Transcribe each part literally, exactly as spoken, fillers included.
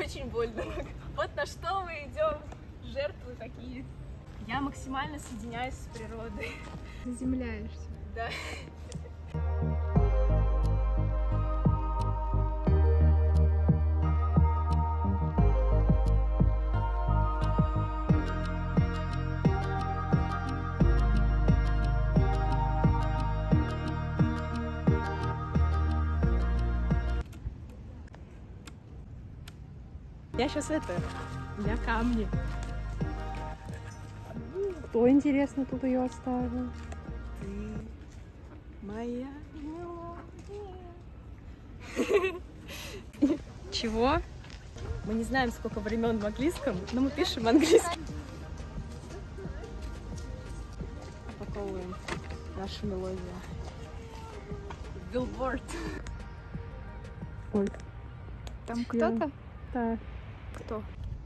очень больно. Вот на что мы идем, жертвы такие. Я максимально соединяюсь с природой. Заземляешься. Да. Я сейчас это, для камни. Кто, интересно, тут ее оставил? Ты моя мелодия. Чего? Мы не знаем, сколько времен в английском, но мы пишем английский. Упаковываем нашу мелодию. Билборд. Ой. Там кто-то? Да. Кто?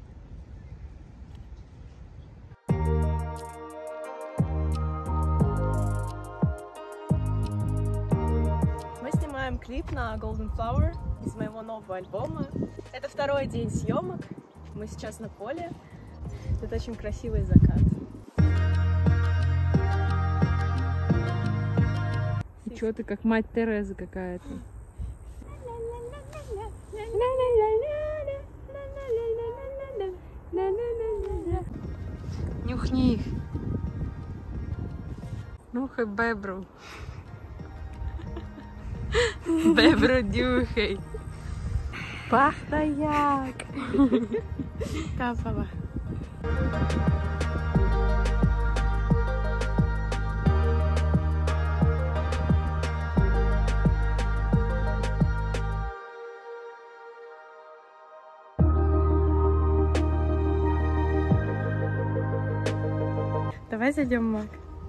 Мы снимаем клип на Golden Flower из моего нового альбома. Это второй день съемок. Мы сейчас на поле. Тут очень красивый закат. И чё ты как мать Тереза какая-то? Нюхни их. Нюхай бебру. Бебру нюхай. Пахта як. Капала. Давай зайдем, Мак.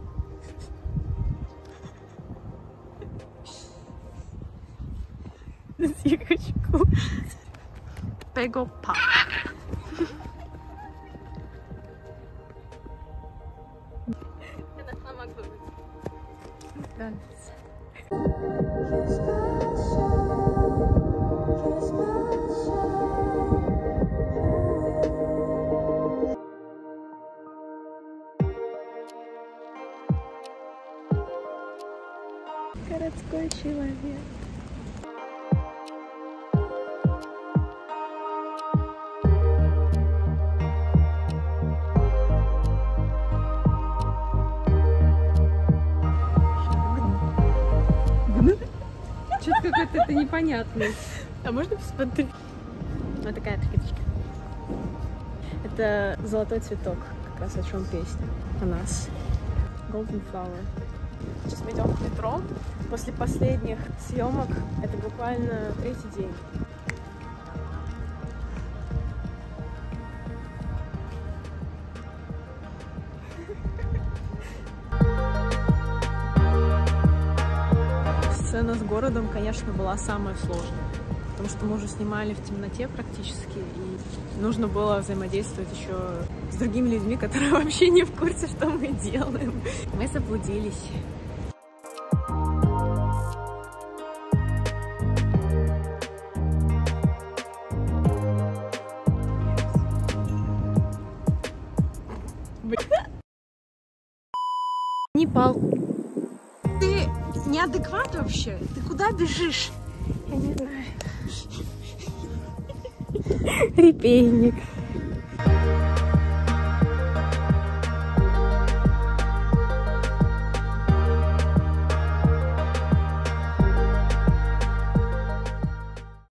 Сикочку. Пегопа. Это сама кто будет. Да. Городской человек. Что-то какой-то это непонятный. А можно посмотреть? Вот такая прикидочка. Это золотой цветок, как раз о чем песня о нас. Golden Flower. Сейчас мы идем в метро. После последних съемок это буквально третий день. Сцена с городом, конечно, была самая сложная, потому что мы уже снимали в темноте практически, и нужно было взаимодействовать еще с другими людьми, которые вообще не в курсе, что мы делаем. Мы заблудились. Не палку. Ты неадекват вообще? Ты куда бежишь? Я не знаю. Репейник.